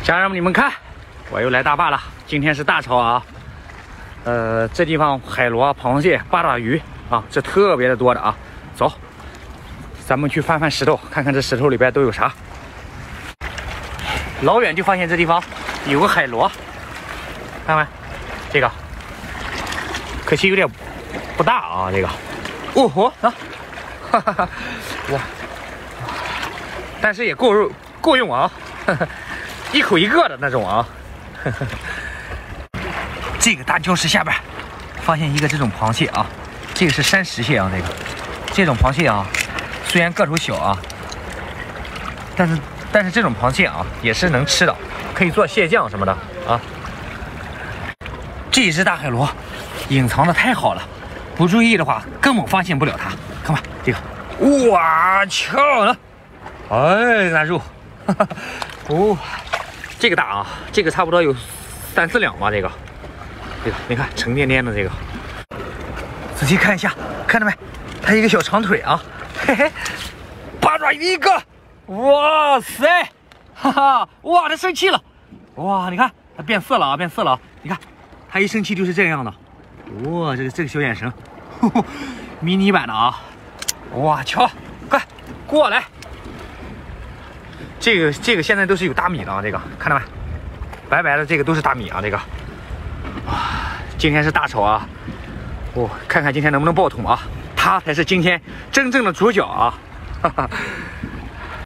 家人们，你们看，我又来大坝了。今天是大潮啊，这地方海螺、螃蟹、八爪鱼啊，这特别的多的啊。走，咱们去翻翻石头，看看这石头里边都有啥。老远就发现这地方有个海螺，看没？这个，可惜有点不大啊，这个。哦吼啊，哈哈哈，哇！但是也够用啊，呵呵，一口一个的那种啊。呵呵，这个大礁石下边发现一个这种螃蟹啊，这个是山石蟹啊，这种螃蟹啊，虽然个头小啊，但是这种螃蟹啊也是能吃的，可以做蟹酱什么的啊。这只大海螺隐藏的太好了，不注意的话根本发现不了它。看吧，这个，哇，瞧呢，哎，那肉，哈哈，哦，这个大啊，这个差不多有3、4两吧，这个，你看沉甸甸的这个，仔细看一下，看到没？它一个小长腿啊，嘿嘿，八爪鱼一个，哇塞，哈哈，哇，它生气了，哇，你看它变色了啊，变色了啊，你看它一生气就是这样的，哇，这个小眼神，呵呵，迷你版的啊，哇，瞧，快过来。这个现在都是有大米的啊，这个看到没？白白的这个都是大米啊，这个。哇，今天是大潮啊！看看今天能不能爆桶啊！它才是今天真正的主角啊！哈哈。